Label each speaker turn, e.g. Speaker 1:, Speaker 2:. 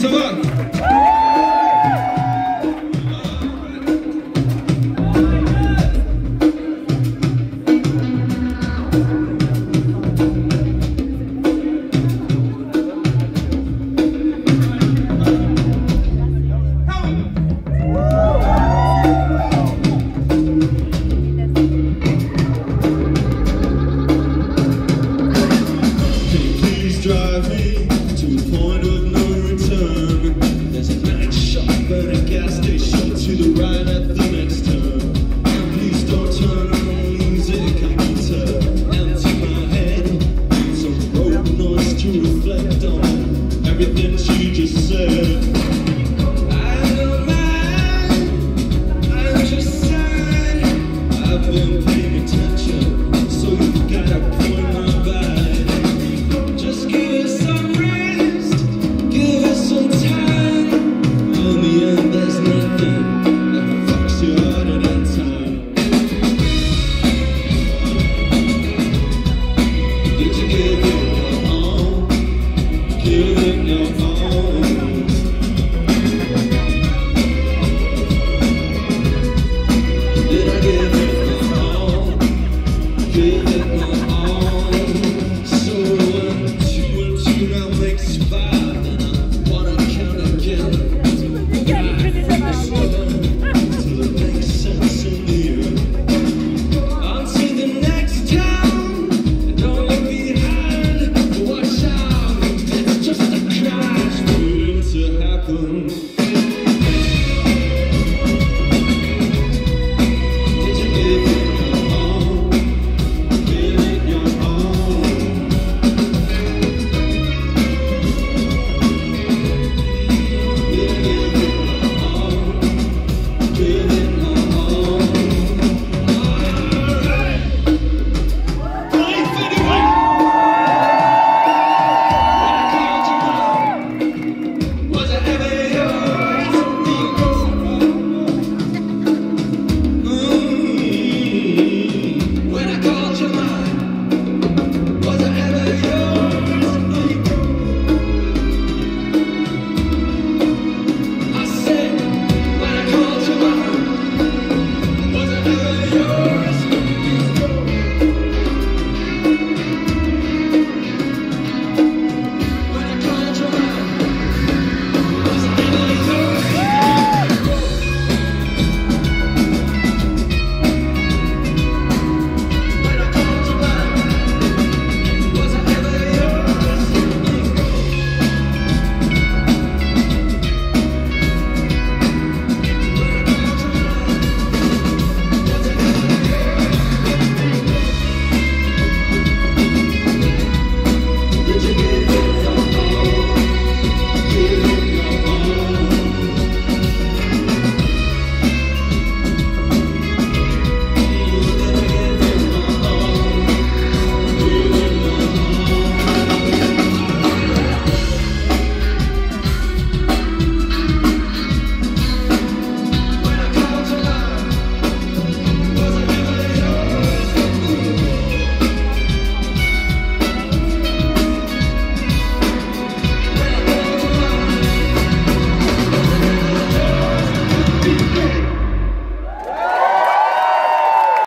Speaker 1: ça va?
Speaker 2: Drive me to a point of no return. There's a night shop at a gas station to the right at the next turn. And please don't turn on the music, I need to empty my head. Some road noise to reflect on everything she just said.